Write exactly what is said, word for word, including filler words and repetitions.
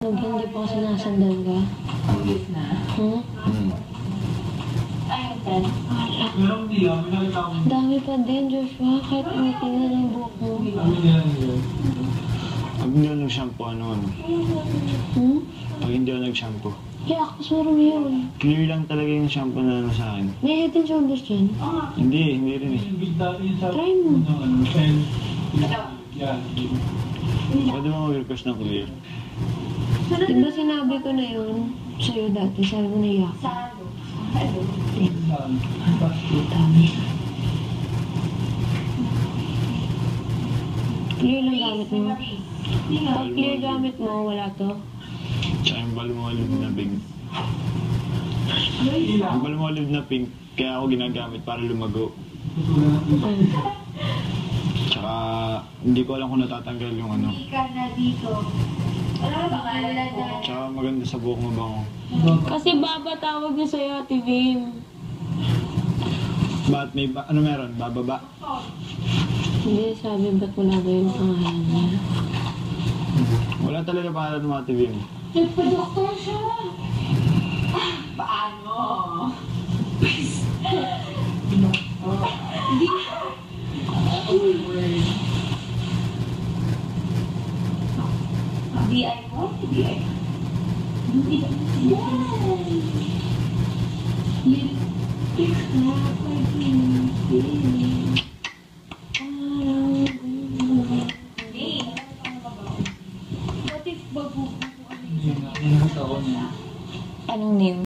Pag hindi pa kasi nasandal ka. Hmm? Hmm. Ang dami pa din, Joshua. Kahit umitingnan yung buhok mo. Pag hindi ako nag-shampoo, ano ano? Hmm? Pag hindi ako nag-shampoo. Yeah, kasi marami yun. Clear lang talaga yung shampoo na ano sa akin. May head and shoulders dyan. Hindi, hindi rin eh. Try mo. Pwede mo mag-request ng clear. Diba sinabi ko na yun sa'yo dati? Sabi mo na yak. Dami. Clear lang gamit mo. Pag clear gamit mo, wala to. Tsaka yung balumolid na pink. Yung balumolid na pink, kaya ako ginagamit para lumago. Ay. Tsaka hindi ko alam kung natatanggal yung ano. Tsaka maganda sa buhok mo bango. Kasi baba tawag niya sa'yo, Ate Vim. Ba't may ba ano meron? Bababa? Hindi, sabi ba't wala ba yung pangalan niya? Wala talaga pangalan ng mga T V mo. Nagpa-doktor siya. Paano? Hindi. D I mo? D I. Yes. Lipstick na pag-ibig.